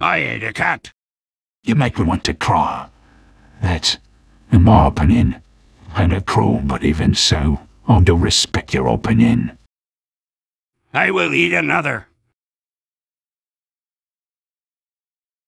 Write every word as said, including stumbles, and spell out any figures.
I ate a cat. You make me want to cry. That's, in my opinion, kinda cruel, but even so, I do respect your opinion. I will eat another.